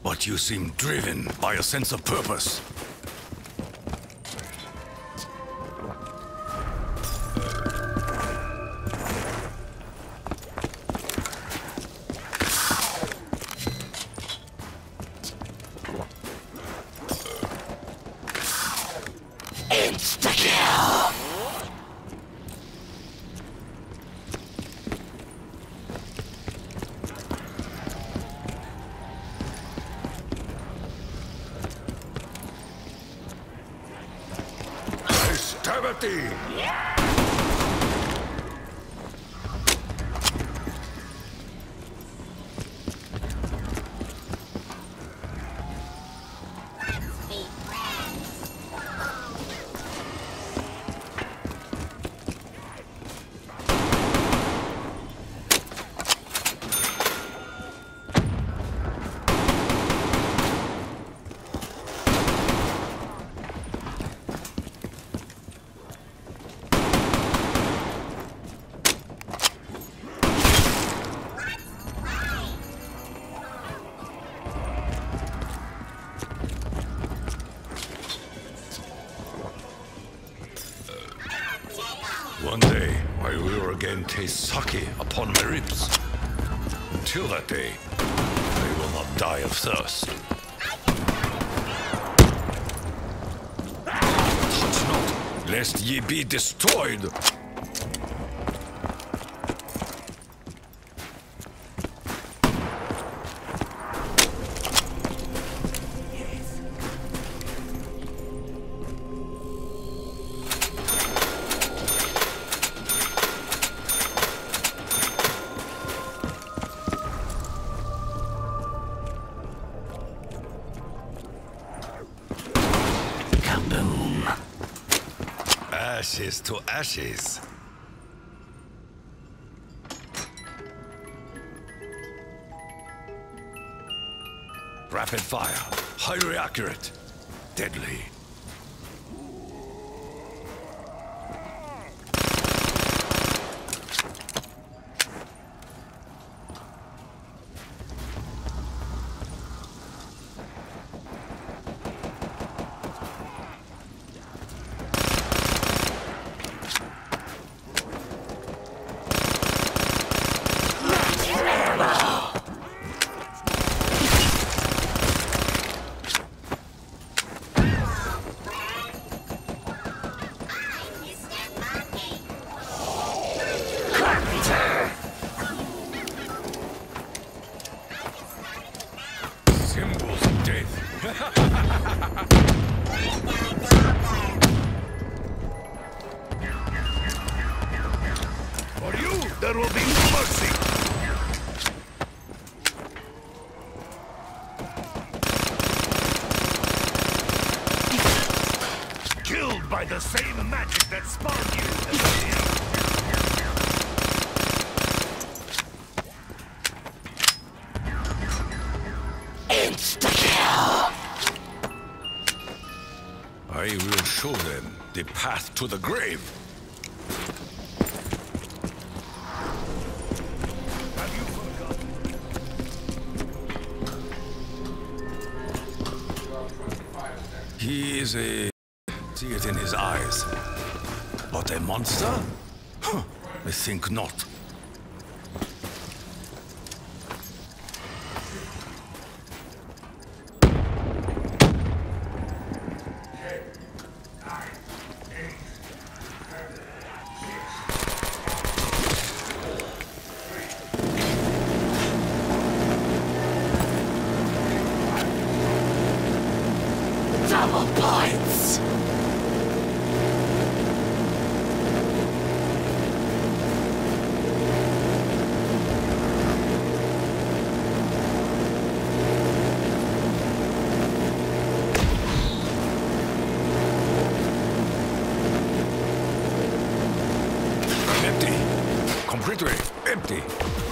But you seem driven by a sense of purpose. Insta-kill! I stab at thee! One day, I will again taste sake upon my lips. Until that day, I will not die of thirst. Touch not, lest ye be destroyed! Kaboom! Ashes to ashes. Rapid fire, highly accurate, deadly. Symbols of death. For you, there will be no mercy. Killed by the same magic that spawned you. Insta-kill! I will show them the path to the grave. Have you forgotten? He is a... see it in his eyes. But a monster? Huh, I think not. Double points! Empty. Completely empty.